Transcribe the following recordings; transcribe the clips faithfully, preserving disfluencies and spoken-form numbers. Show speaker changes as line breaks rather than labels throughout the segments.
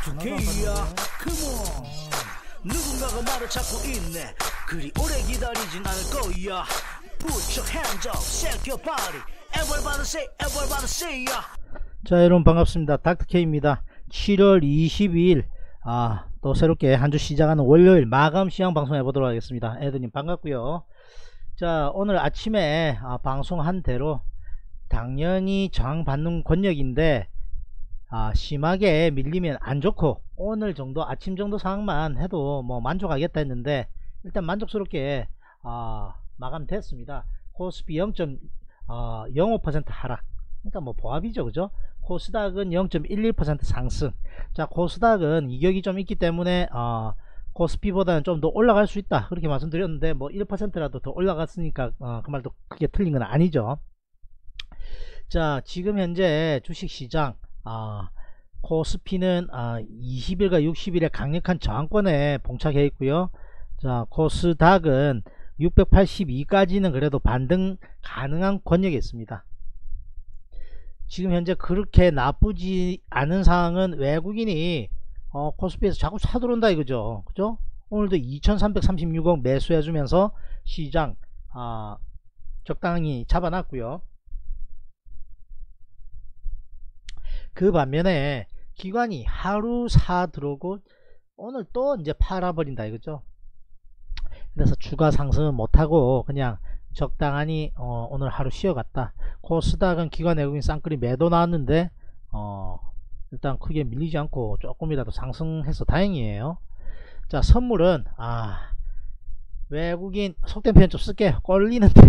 다투케이야 컴온 누군가가 말을 찾고 있네 그리 오래 기다리진 않을 거야 Put your hands up, shake your body Everybody say, everybody say ya.
자 여러분 반갑습니다. 닥터케이입니다. 칠월 이십이일 아, 또 새롭게 한 주 시작하는 월요일 마감 시황 방송 해보도록 하겠습니다. 애들님 반갑고요. 자 오늘 아침에 아, 방송한 대로 당연히 저항받는 권역인데 아, 심하게 밀리면 안 좋고 오늘 정도 아침 정도 상황만 해도 뭐 만족하겠다 했는데 일단 만족스럽게 아, 마감됐습니다. 코스피 영 점 영오 퍼센트 하락, 그러니까 뭐 보합이죠, 그죠? 코스닥은 영 점 일일 퍼센트 상승. 자 코스닥은 이격이 좀 있기 때문에 어, 코스피보다는 좀 더 올라갈 수 있다 그렇게 말씀드렸는데 뭐 일 퍼센트라도 더 올라갔으니까 어, 그 말도 크게 틀린 건 아니죠. 자 지금 현재 주식시장 어, 코스피는 어, 이십일과 육십일에 강력한 저항권에 봉착해 있고요. 자 코스닥은 육백팔십이까지는 그래도 반등 가능한 권역에 있습니다. 지금 현재 그렇게 나쁘지 않은 상황은 외국인이 어, 코스피에서 자꾸 사들어온다 이거죠. 그죠? 오늘도 이천삼백삼십육억 매수해 주면서 시장 어, 적당히 잡아놨고요. 그 반면에 기관이 하루 사 들어오고 오늘 또 이제 팔아버린다 이거죠. 그래서 추가 상승은 못하고 그냥 적당하니 어, 오늘 하루 쉬어갔다. 코스닥은 기관 외국인 쌍끌이 매도 나왔는데 어, 일단 크게 밀리지 않고 조금이라도 상승해서 다행이에요. 자 선물은 아 외국인 속된 표현 좀 쓸게요. 꼴리는 대로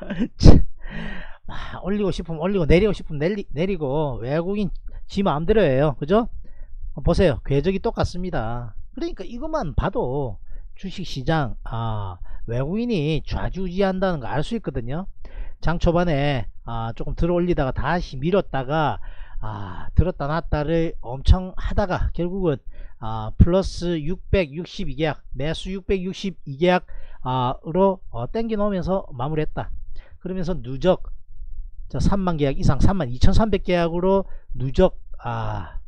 아, 올리고 싶으면 올리고 내리고 싶으면 내리, 내리고 외국인 지 마음대로 해요. 그죠? 어, 보세요. 궤적이 똑같습니다. 그러니까 이것만 봐도 주식시장 아, 외국인이 좌지우지한다는 거 알 수 있거든요. 장 초반에 아, 조금 들어 올리다가 다시 밀었다가 아, 들었다 놨다를 엄청 하다가 결국은 아, 플러스 육백육십이 계약 매수 육백육십이 계약 아, 으로 어, 땡겨 놓으면서 마무리했다. 그러면서 누적 자, 삼만 계약 이상 삼만 이천삼백 계약으로 누적 아,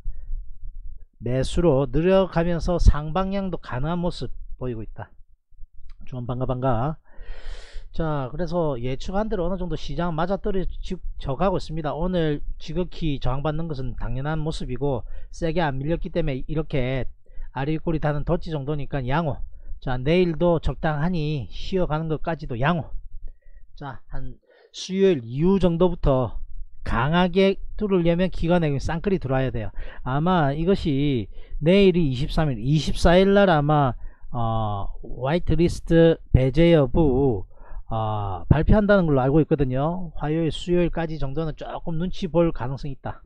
매수로 늘어가면서 상방향도 가능한 모습 보이고 있다. 좀 반가 반가. 자 그래서 예측한 대로 어느정도 시장 맞아떨어져 가고 있습니다. 오늘 지극히 저항받는 것은 당연한 모습이고 세게 안 밀렸기 때문에 이렇게 아리꼬리 다는 덧지 정도니까 양호. 자 내일도 적당하니 쉬어가는 것까지도 양호. 자 한 수요일 이후 정도부터 강하게 뚫으려면 기관 외국인 쌍끌이 들어와야 돼요. 아마 이것이 내일이 이십삼일 이십사일날 아마 어, 화이트리스트 배제 여부 어, 발표한다는 걸로 알고 있거든요. 화요일 수요일까지 정도는 조금 눈치 볼 가능성이 있다.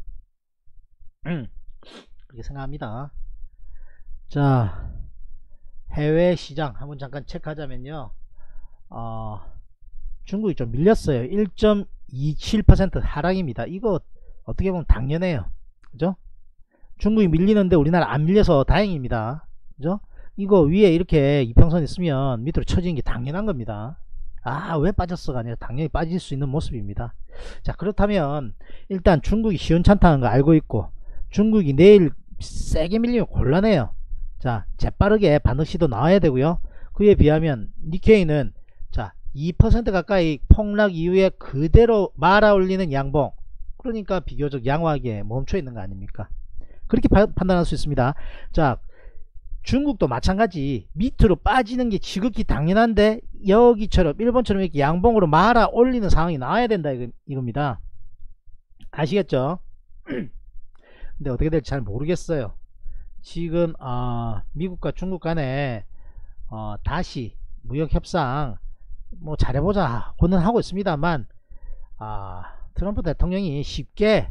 음, 그렇게 생각합니다. 자 해외 시장 한번 잠깐 체크하자면요. 어, 중국이 좀 밀렸어요. 일 점 이칠 퍼센트 하락입니다. 이거 어떻게 보면 당연해요. 그죠? 중국이 밀리는데 우리나라 안 밀려서 다행입니다. 그죠? 이거 위에 이렇게 이평선 있으면 밑으로 쳐지는 게 당연한 겁니다. 아 왜 빠졌어가 아니라 당연히 빠질 수 있는 모습입니다. 자 그렇다면 일단 중국이 시원찮다는 거 알고 있고 중국이 내일 세게 밀리면 곤란해요. 자 재빠르게 반등 시도 나와야 되고요. 그에 비하면 니케이는 자 이 퍼센트 가까이 폭락 이후에 그대로 말아 올리는 양봉, 그러니까 비교적 양호하게 멈춰 있는 거 아닙니까? 그렇게 파, 판단할 수 있습니다. 자 중국도 마찬가지 밑으로 빠지는 게 지극히 당연한데 여기처럼 일본처럼 이렇게 양봉으로 말아 올리는 상황이 나와야 된다 이거, 이겁니다. 아시겠죠? 근데 어떻게 될지 잘 모르겠어요. 지금 어, 미국과 중국 간에 어, 다시 무역협상 뭐 잘해보자 고는 하고 있습니다만 아, 트럼프 대통령이 쉽게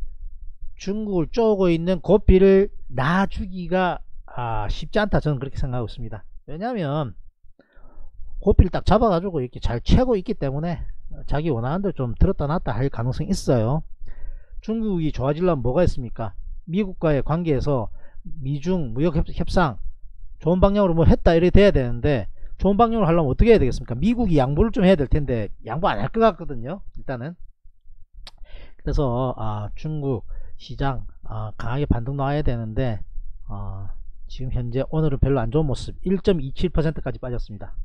중국을 쪼고 있는 고삐를 놔주기가 아, 쉽지 않다 저는 그렇게 생각하고 있습니다. 왜냐하면 고삐를 딱 잡아가지고 이렇게 잘 채고 있기 때문에 자기 원하는 대로 좀 들었다 놨다 할 가능성이 있어요. 중국이 좋아지려면 뭐가 있습니까? 미국과의 관계에서 미중 무역협상 좋은 방향으로 뭐 했다 이래 돼야 되는데 좋은 방향으로 하려면 어떻게 해야 되겠습니까? 미국이 양보를 좀 해야 될 텐데 양보 안 할 것 같거든요. 일단은 그래서 아, 중국 시장 아, 강하게 반등 나와야 되는데 어, 지금 현재 오늘은 별로 안 좋은 모습 일 점 이칠 퍼센트까지 빠졌습니다.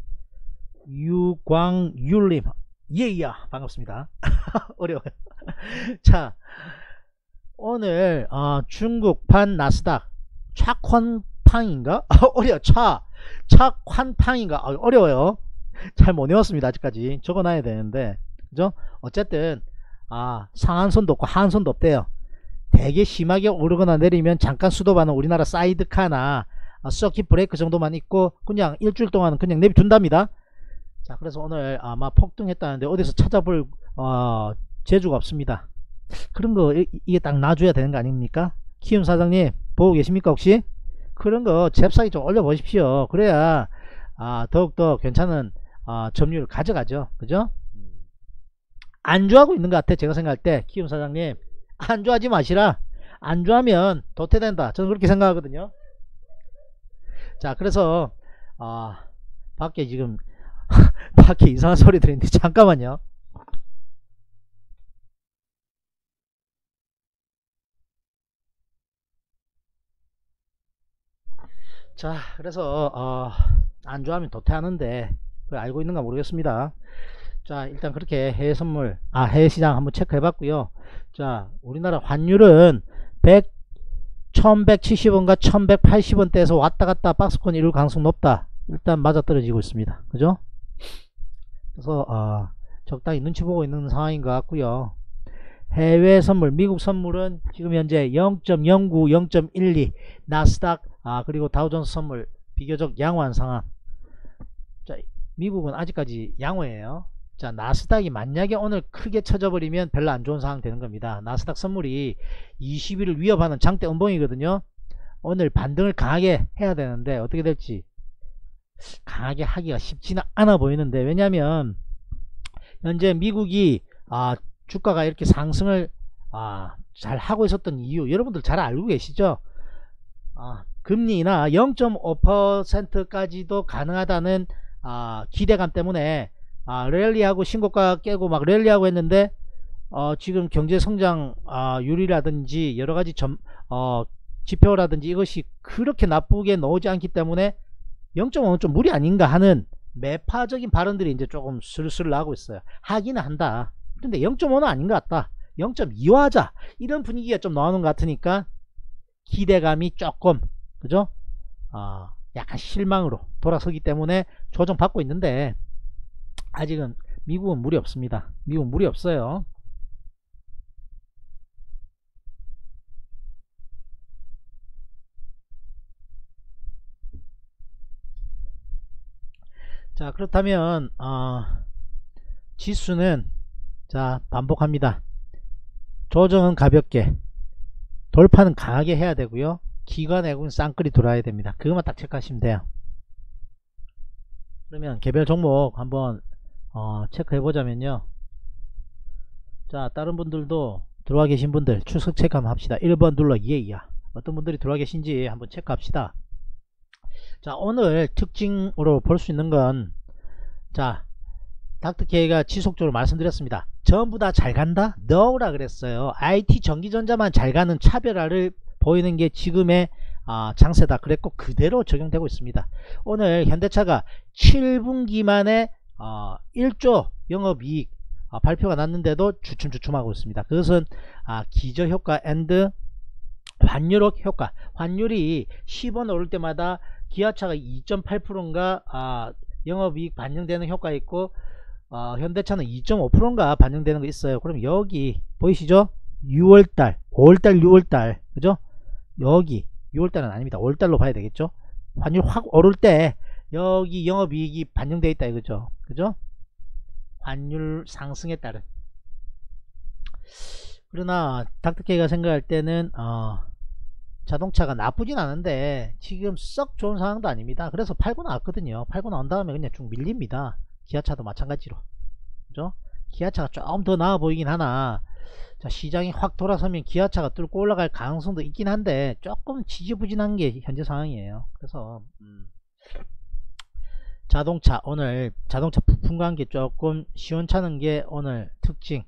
유광율님 예이야 반갑습니다. 어려워요. 자 오늘 어, 중국판 나스닥 차관팡인가? 어려워. 차 차관팡인가? 어, 어려워요. 잘 못 외웠습니다. 아직까지 적어놔야 되는데 그죠? 어쨌든 아 상한선도 없고 하한선도 없대요. 되게 심하게 오르거나 내리면 잠깐 수도받는 우리나라 사이드카나 어, 서킷 브레이크 정도만 있고 그냥 일주일 동안은 그냥 내비둔답니다. 자 그래서 오늘 아마 폭등했다는데 어디서 찾아볼 어, 재주가 없습니다. 그런 거 이, 이게 딱 놔줘야 되는 거 아닙니까? 키움 사장님 보고 계십니까 혹시? 그런 거 잽싸게 좀 올려 보십시오. 그래야 아, 더욱더 괜찮은 아, 점유율 가져가죠. 그죠? 안주하고 있는 것 같아. 제가 생각할 때 키움 사장님 안주하지 마시라. 안주하면 도태된다. 저는 그렇게 생각하거든요. 자 그래서 아, 밖에 지금 밖에 이상한 소리 들리는데 잠깐만요. 자 그래서 어, 안주하면 도태하는데 그걸 알고 있는가 모르겠습니다. 자 일단 그렇게 해외 선물 아 해외 시장 한번 체크해 봤고요. 자 우리나라 환율은 백 천백칠십 원과 천백팔십 원대에서 왔다갔다 박스권 이룰 가능성 높다. 일단 맞아떨어지고 있습니다. 그죠? 그래서 어, 적당히 눈치 보고 있는 상황인 것 같고요. 해외 선물 미국 선물은 지금 현재 영 점 영구 영 점 일이 나스닥 아 그리고 다우존스 선물 비교적 양호한 상황. 자 미국은 아직까지 양호해요. 자 나스닥이 만약에 오늘 크게 쳐져버리면 별로 안 좋은 상황 되는 겁니다. 나스닥 선물이 이십 일을 위협하는 장대 음봉이거든요. 오늘 반등을 강하게 해야 되는데 어떻게 될지 강하게 하기가 쉽지는 않아 보이는데 왜냐하면 현재 미국이 아, 주가가 이렇게 상승을 아, 잘 하고 있었던 이유 여러분들 잘 알고 계시죠? 아, 금리나 영 점 오 퍼센트까지도 가능하다는 아, 기대감 때문에 아, 랠리하고 신고가 깨고 막 랠리하고 했는데 어, 지금 경제성장 아, 율이라든지 여러가지 점, 어, 지표라든지 이것이 그렇게 나쁘게 나오지 않기 때문에 영 점 오는 좀 무리 아닌가 하는 매파적인 발언들이 이제 조금 슬슬 나오고 있어요. 하기는 한다. 근데 영 점 오는 아닌 것 같다. 영 점 이로 하자. 이런 분위기가 좀 나오는 것 같으니까 기대감이 조금 그죠? 어, 약간 실망으로 돌아서기 때문에 조정받고 있는데 아직은 미국은 무리 없습니다. 미국은 무리 없어요. 자 그렇다면 어, 지수는 자 반복합니다. 조정은 가볍게 돌파는 강하게 해야 되고요. 기관 외국인 쌍끌이 돌아야 됩니다. 그것만 딱 체크하시면 돼요. 그러면 개별 종목 한번 어, 체크해 보자면요. 자 다른 분들도 들어와 계신 분들 출석 체크 한번 합시다. 일 번 눌러 예이야. 어떤 분들이 들어와 계신지 한번 체크합시다. 자 오늘 특징으로 볼 수 있는 건 자 닥터케이가 지속적으로 말씀드렸습니다. 전부 다 잘 간다? NO라 그랬어요. 아이티 전기전자만 잘 가는 차별화를 보이는 게 지금의 아, 장세다 그랬고 그대로 적용되고 있습니다. 오늘 현대차가 칠 분기 만에 어, 일조 영업이익 아, 발표가 났는데도 주춤주춤하고 있습니다. 그것은 아, 기저효과 앤드 환율 효과. 환율이 십 원 오를 때마다 기아차가 이 점 팔 퍼센트인가 아, 영업이익 반영되는 효과 있고 어, 현대차는 이 점 오 퍼센트인가 반영되는 거 있어요. 그럼 여기 보이시죠? 유월달 오월달 유월달 그죠? 여기 유월달은 아닙니다. 오월달로 봐야 되겠죠? 환율 확 오를 때 여기 영업이익이 반영되어 있다 이거죠. 그죠? 환율 상승에 따른. 그러나 닥터케이가 생각할 때는 어, 자동차가 나쁘진 않은데 지금 썩 좋은 상황도 아닙니다. 그래서 팔고 나왔거든요. 팔고 나온 다음에 그냥 쭉 밀립니다. 기아차도 마찬가지로. 그죠? 기아차가 조금 더 나아 보이긴 하나 자 시장이 확 돌아서면 기아차가 뚫고 올라갈 가능성도 있긴 한데 조금 지지부진한 게 현재 상황이에요. 그래서 음, 자동차 오늘 자동차 부품 관계 조금 시원찮은 게 오늘 특징.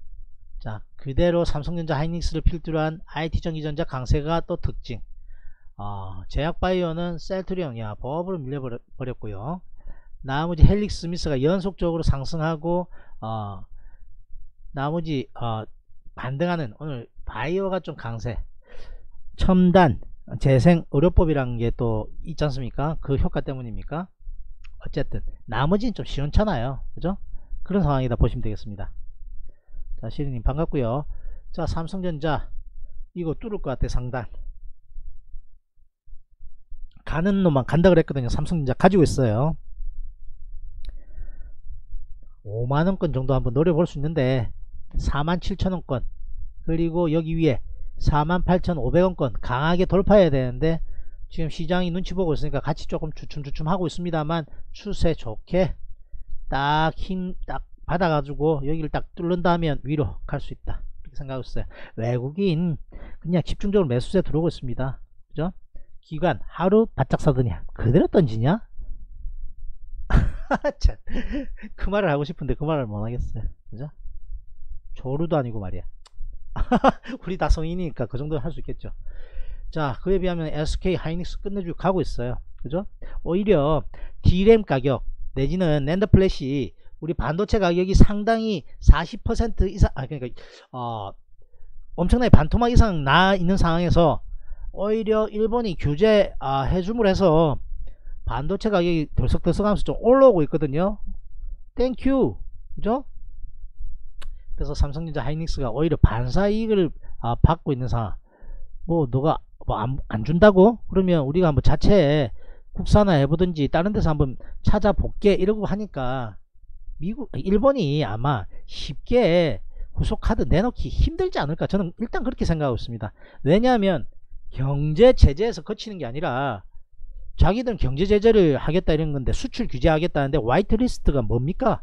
자 그대로 삼성전자 하이닉스를 필두로 한 아이티 전기전자 강세가 또 특징. 어, 제약바이오는 셀트리온 야 버블로 밀려버렸고요. 나머지 헬릭스 스미스가 연속적으로 상승하고 어, 나머지 어, 반등하는 오늘 바이오가 좀 강세. 첨단 재생 의료법이라는 게 또 있지 않습니까? 그 효과 때문입니까? 어쨌든 나머지는 좀 시원찮아요. 그죠? 그런 상황이다 보시면 되겠습니다. 자, 시리님 반갑고요. 자, 삼성전자 이거 뚫을 것 같아. 상단 가는 놈만 간다 그랬거든요. 삼성전자 가지고 있어요. 오만원권 정도 한번 노려볼 수 있는데 사만 칠천원권 그리고 여기 위에 사만 팔천오백원권 강하게 돌파해야 되는데 지금 시장이 눈치 보고 있으니까 같이 조금 주춤주춤 하고 있습니다만 추세 좋게 딱 힘 딱 받아가지고 여기를 딱 뚫는다면 위로 갈 수 있다 이렇게 생각했어요. 외국인 그냥 집중적으로 매수세 들어오고 있습니다. 그죠? 기관 하루 바짝 사더냐 그대로 던지냐? 참, 그 말을 하고 싶은데 그 말을 못하겠어요. 그죠? 조루도 아니고 말이야. 우리 다 성인이니까 그 정도는 할 수 있겠죠. 자, 그에 비하면 에스케이 하이닉스 끝내주고 가고 있어요. 그죠? 오히려 디램 가격 내지는 낸더 플래시 우리 반도체 가격이 상당히 사십 퍼센트 이상 아 그러니까 어 엄청나게 반토막 이상 나 있는 상황에서 오히려 일본이 규제 아, 해줌을 해서 반도체 가격이 들썩들썩하면서 좀 올라오고 있거든요. 땡큐. 그죠? 그래서 삼성전자 하이닉스가 오히려 반사이익을 아, 받고 있는 상황. 뭐 너가 뭐 안, 안 준다고? 그러면 우리가 한번 자체에 국산화 해보든지 다른 데서 한번 찾아볼게 이러고 하니까 미국 일본이 아마 쉽게 후속카드 내놓기 힘들지 않을까 저는 일단 그렇게 생각하고 있습니다. 왜냐하면 경제 제재에서 거치는 게 아니라 자기들은 경제 제재를 하겠다 이런 건데 수출 규제하겠다는데 화이트리스트가 뭡니까?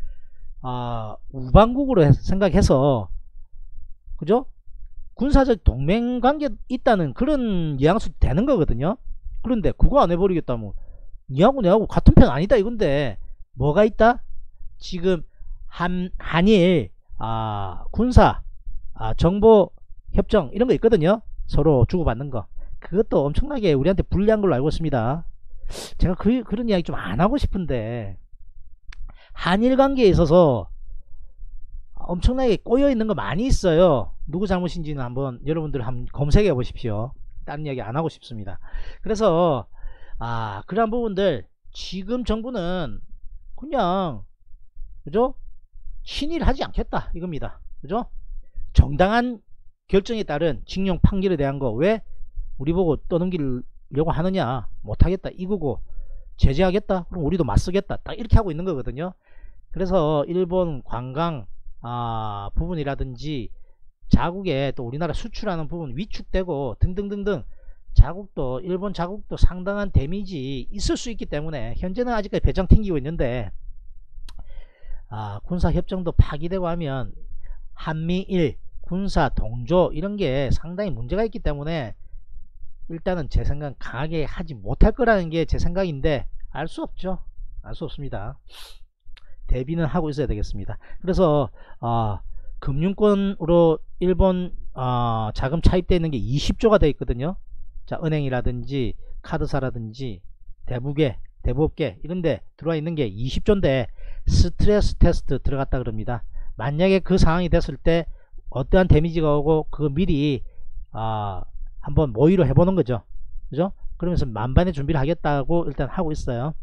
아, 우방국으로 생각해서 그죠? 군사적 동맹관계 있다는 그런 뉘앙스 되는 거거든요. 그런데 그거 안 해버리겠다면 니하고 내하고 같은 편 아니다 이건데 뭐가 있다? 지금 한, 한일 아, 군사 아, 정보 협정 이런 거 있거든요. 서로 주고받는 거 그것도 엄청나게 우리한테 불리한 걸로 알고 있습니다. 제가 그, 그런 이야기 좀 안 하고 싶은데 한일 관계에 있어서 엄청나게 꼬여 있는 거 많이 있어요. 누구 잘못인지는 한번 여러분들 한번 검색해 보십시오. 다른 이야기 안 하고 싶습니다. 그래서 아 그런 부분들 지금 정부는 그냥 그죠? 친일하지 않겠다 이겁니다. 그죠? 정당한 결정에 따른 징용 판결에 대한 거 왜 우리 보고 떠넘기려고 하느냐 못하겠다 이거고 제재하겠다 그럼 우리도 맞서겠다 딱 이렇게 하고 있는 거거든요. 그래서 일본 관광 아, 부분이라든지 자국에 또 우리나라 수출하는 부분 위축되고 등등등등 자국도 일본 자국도 상당한 데미지 있을 수 있기 때문에 현재는 아직까지 배짱 튕기고 있는데 아, 군사협정도 파기되고 하면 한미일 군사 동조 이런 게 상당히 문제가 있기 때문에 일단은 제 생각은 강하게 하지 못할 거라는 게 제 생각인데 알 수 없죠. 알 수 없습니다. 대비는 하고 있어야 되겠습니다. 그래서 어, 금융권으로 일본 어, 자금 차입되어 있는 게 이십조가 되어 있거든요. 자, 은행이라든지 카드사라든지 대부계 대부업계 이런데 들어와 있는 게 이십조인데 스트레스 테스트 들어갔다 그럽니다. 만약에 그 상황이 됐을 때 어떠한 데미지가 오고 그거 미리 어, 한번 모의로 해보는 거죠. 그죠? 그러면서 만반의 준비를 하겠다고 일단 하고 있어요.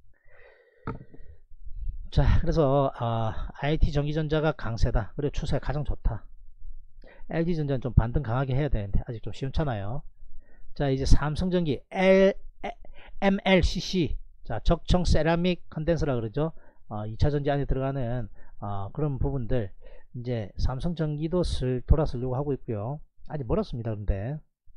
자, 그래서 어, 아이티 전기전자가 강세다. 그리고 추세가 가장 좋다. 엘지전자는 좀 반등 강하게 해야 되는데 아직 좀 시원찮아요. 자, 이제 삼성전기 L, 엠엘씨씨 자, 적청 세라믹 컨덴서라 그러죠. 어, 이차전지 안에 들어가는 어, 그런 부분들 이제 삼성전기도 슬 돌아서려고 하고 있고요. 아직 멀었습니다. 그런데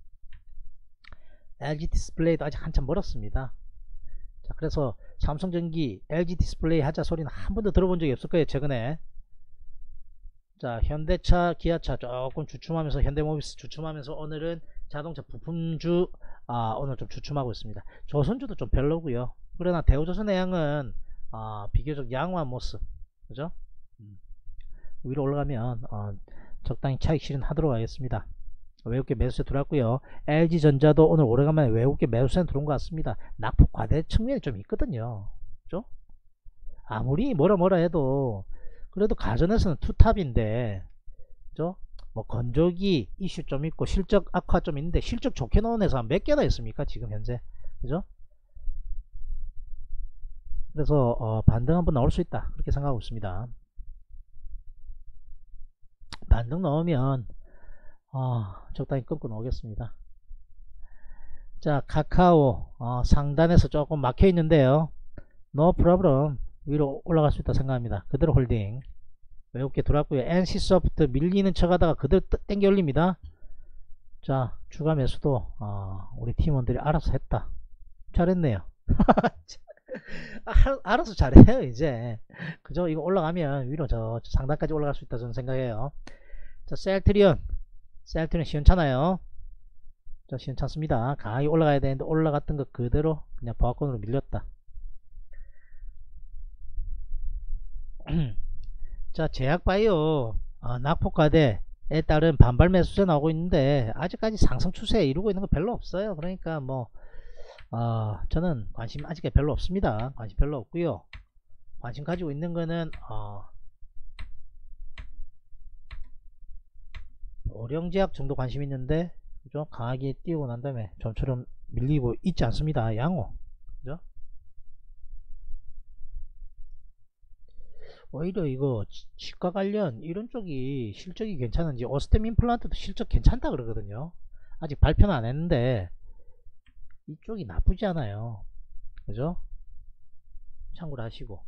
엘지 디스플레이도 아직 한참 멀었습니다. 자, 그래서 삼성전기 엘지 디스플레이 하자 소리는 한 번도 들어본 적이 없을 거예요. 최근에 자, 현대차 기아차 조금 주춤하면서 현대모비스 주춤하면서 오늘은 자동차 부품주 아, 오늘 좀 주춤하고 있습니다. 조선주도 좀 별로고요. 그러나 대우조선해양은 아, 비교적 양호한 모습 그죠? 음. 위로 올라가면 어, 적당히 차익 실현하도록 하겠습니다. 외국계 매수세 들어왔고요. 엘지전자도 오늘 오래간만에 외국계 매수세 들어온 것 같습니다. 낙폭 과대 측면이 좀 있거든요. 그죠? 아무리 뭐라 뭐라 해도 그래도 가전에서는 투탑인데, 그죠? 뭐 건조기 이슈 좀 있고 실적 악화 좀 있는데, 실적 좋게 나온 회사 몇 개나 있습니까 지금 현재? 그죠? 그래서 어, 반등 한번 나올 수 있다 그렇게 생각하고 있습니다. 반등 나오면 어, 적당히 끊고 나오겠습니다. 자, 카카오 어, 상단에서 조금 막혀 있는데요. 노 프로블럼 위로 올라갈 수 있다 생각합니다. 그대로 홀딩. 외국계 들어왔고요. 엔씨소프트 밀리는 척 하다가 그대로 땡겨 올립니다. 자, 추가 매수도 어, 우리 팀원들이 알아서 했다. 잘했네요. 아, 알아서 잘해요 이제. 그죠? 이거 올라가면 위로 저 상단까지 올라갈 수 있다 저는 생각해요. 자, 셀트리온 셀트리온 시원찮아요. 자, 시원찮습니다. 강하게 올라가야 되는데 올라갔던 거 그대로 그냥 보합권으로 밀렸다. 자, 제약바이오 어, 낙폭과대에 따른 반발 매수세 나오고 있는데 아직까지 상승 추세 이루고 있는 거 별로 없어요. 그러니까 뭐 어, 저는 관심 아직 별로 없습니다. 관심 별로 없고요. 관심 가지고 있는 거는 어, 오령제약 정도 관심 있는데, 그죠? 강하게 띄우고 난 다음에 좀처럼 밀리고 있지 않습니다. 양호, 그죠? 오히려 이거 치과 관련 이런 쪽이 실적이 괜찮은지, 오스템 임플란트도 실적 괜찮다 그러거든요. 아직 발표는 안 했는데 이쪽이 나쁘지 않아요. 그죠? 참고를 하시고.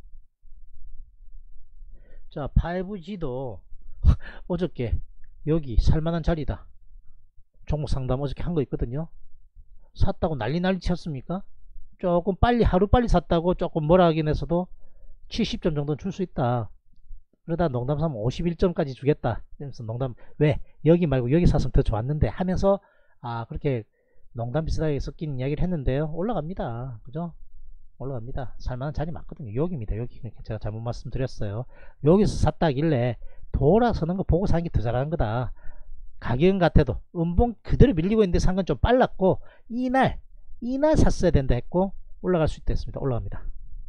자, 파이브지도 어저께 여기 살만한 자리다. 종목 상담 어저께 한 거 있거든요. 샀다고 난리 난리 쳤습니까? 조금 빨리, 하루 빨리 샀다고 조금 뭐라 하긴 해서도 칠십 점 정도는 줄 수 있다. 그러다 농담 삼으면 오십일 점까지 주겠다. 그래서 농담, 왜 여기 말고 여기 샀으면 더 좋았는데 하면서 아, 그렇게 농담 비슷하게 섞인 이야기를 했는데요. 올라갑니다. 그죠? 올라갑니다. 살만한 자리 맞거든요. 여기입니다. 여기. 제가 잘못 말씀드렸어요. 여기서 샀다길래 돌아서는 거 보고 사는 게 더 잘하는 거다. 가격은 같아도 음봉 그대로 밀리고 있는데 산 건 좀 빨랐고, 이날 이날 샀어야 된다 했고 올라갈 수 있다 했습니다. 올라갑니다.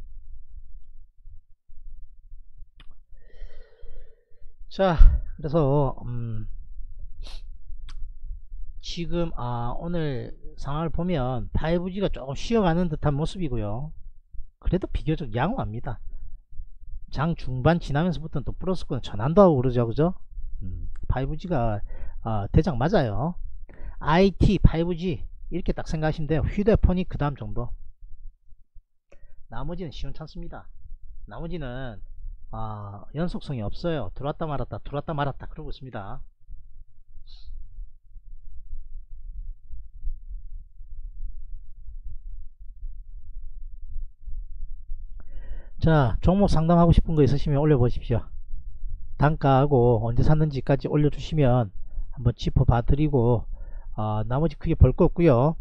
자, 그래서 음 지금 아 오늘 상황을 보면 파이브지가 조금 쉬어가는 듯한 모습이고요. 그래도 비교적 양호합니다. 장 중반 지나면서부터는 또 플러스권 전환도 하고 그러죠. 그죠? 음, 파이브지가 어, 대장 맞아요. 아이티 파이브지 이렇게 딱 생각하시면 돼요. 휴대폰이 그 다음 정도. 나머지는 시원찮습니다. 나머지는 어, 연속성이 없어요. 들어왔다 말았다 들어왔다 말았다 그러고 있습니다. 자, 종목 상담하고 싶은 거 있으시면 올려보십시오. 단가하고 언제 샀는지까지 올려주시면 한번 짚어봐 드리고 어, 나머지 크게 볼 거 없고요.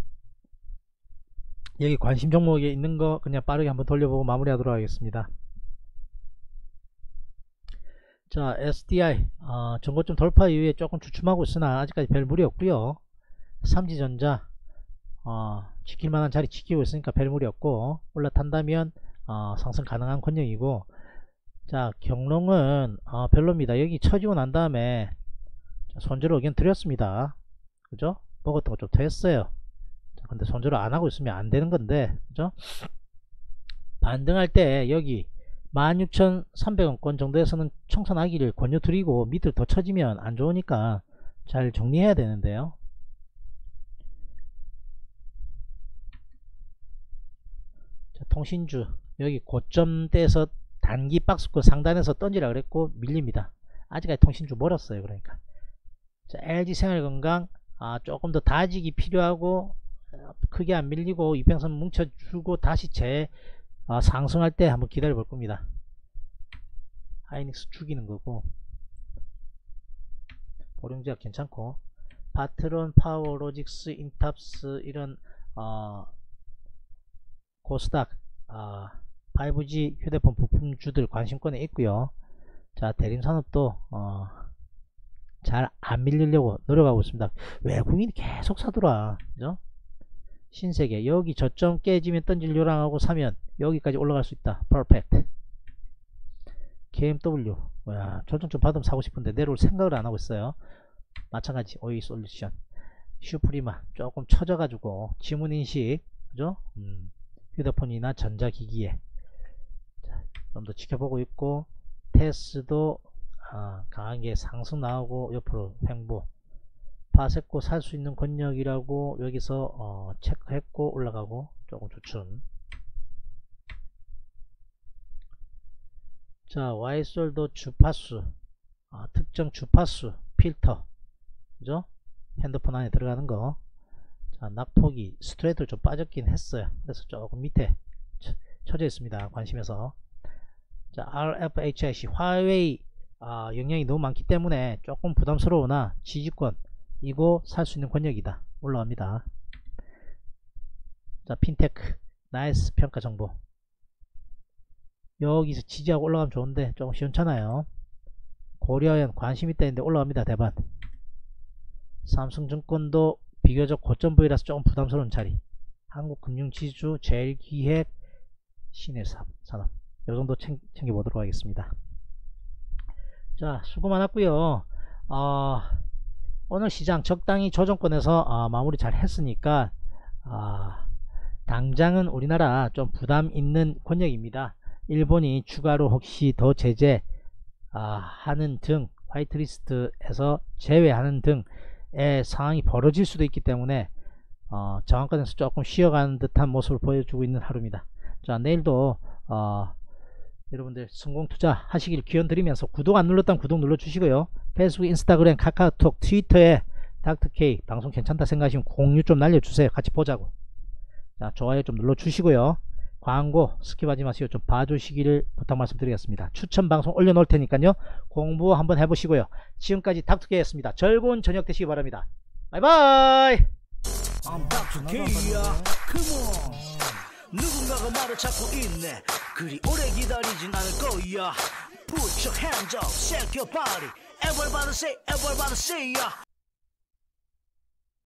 여기 관심 종목에 있는 거 그냥 빠르게 한번 돌려보고 마무리하도록 하겠습니다. 자, 에스디아이 어, 전고점 돌파 이후에 조금 주춤하고 있으나 아직까지 별 무리 없고요. 삼지전자 어, 지킬만한 자리 지키고 있으니까 별 무리 없고, 올라탄다면 어, 상승 가능한 권역이고. 자, 경롱은 어, 별로입니다. 여기 쳐지고 난 다음에 손절을 의견 드렸습니다. 그죠? 먹었던 거 좀 더 했어요. 자, 근데 손절을 안 하고 있으면 안 되는 건데, 그죠? 반등할 때 여기 만 육천삼백 원권 정도에서는 청산하기를 권유드리고, 밑을 더 쳐지면 안 좋으니까 잘 정리해야 되는데요. 자, 통신주 여기 고점대에서 단기 박스권 상단에서 던지라 그랬고 밀립니다. 아직까지 통신주 멀었어요. 그러니까 자, 엘지생활건강 아, 조금 더 다지기 필요하고 크게 안 밀리고 이평선 뭉쳐주고 다시 재 아, 상승할 때 한번 기다려 볼 겁니다. 하이닉스 죽이는 거고, 보령제약 괜찮고, 바트론, 파워로직스, 인탑스 이런 어, 고스닥 어, 파이브지 휴대폰 부품주들 관심권에 있고요. 자, 대림산업도 어, 잘 안 밀리려고 노력하고 있습니다. 외국인이 계속 사더라. 그죠? 신세계 여기 저점 깨지면 던질 요랑하고 사면 여기까지 올라갈 수 있다. 퍼펙트. 케이엠더블유 와, 저점 좀 받으면 사고 싶은데 내려올 생각을 안 하고 있어요. 마찬가지 오이 솔루션 슈프리마 조금 처져가지고 지문인식 그죠? 음, 휴대폰이나 전자기기에 좀 더 지켜보고 있고 테스도 아, 강하게 상승 나오고 옆으로 횡보 파세코 살 수 있는 권역이라고 여기서 어, 체크했고 올라가고 조금 주춤. 자 와이솔도 주파수 아, 특정 주파수 필터 그죠? 핸드폰 안에 들어가는 거. 자 낙폭이 스트레이트로 좀 빠졌긴 했어요. 그래서 조금 밑에 처, 쳐져 있습니다. 관심에서. 자 알에프에이치아이씨 화웨이 아, 영향이 너무 많기 때문에 조금 부담스러우나 지지권 이거 살 수 있는 권역이다. 올라갑니다. 자 핀테크 나이스 평가 정보 여기서 지지하고 올라가면 좋은데 조금 시원찮아요. 고려현 관심 있다 했는데 올라갑니다. 대반. 삼성증권도 비교적 고점 부위라서 조금 부담스러운 자리. 한국금융지주 제일기획 신해산업 요정도 챙겨보도록 하겠습니다. 자 수고 많았고요. 어, 오늘 시장 적당히 조정권에서 어, 마무리 잘 했으니까 어, 당장은 우리나라 좀 부담 있는 권역입니다. 일본이 추가로 혹시 더 제재 어, 하는 등 화이트리스트에서 제외하는 등의 상황이 벌어질 수도 있기 때문에 어, 저항권에서 조금 쉬어가는 듯한 모습을 보여주고 있는 하루입니다. 자 내일도 어, 여러분들 성공 투자 하시길 기원 드리면서 구독 안 눌렀다면 구독 눌러 주시고요. 페이스북, 인스타그램, 카카오톡, 트위터에 닥터K 방송 괜찮다 생각하시면 공유 좀 날려주세요. 같이 보자고. 자 좋아요 좀 눌러 주시고요. 광고 스킵하지 마시고 좀 봐주시기를 부탁 말씀드리겠습니다. 추천 방송 올려놓을 테니까요. 공부 한번 해보시고요. 지금까지 닥터K였습니다. 즐거운 저녁 되시기 바랍니다. 바이바이.
I'm 닥터 K야. Come on. 누군가가 말을 찾고 있네. 그리 오래 기다리진 않을 거야. Put your hands up, shake your body. Everybody say, everybody say, yeah.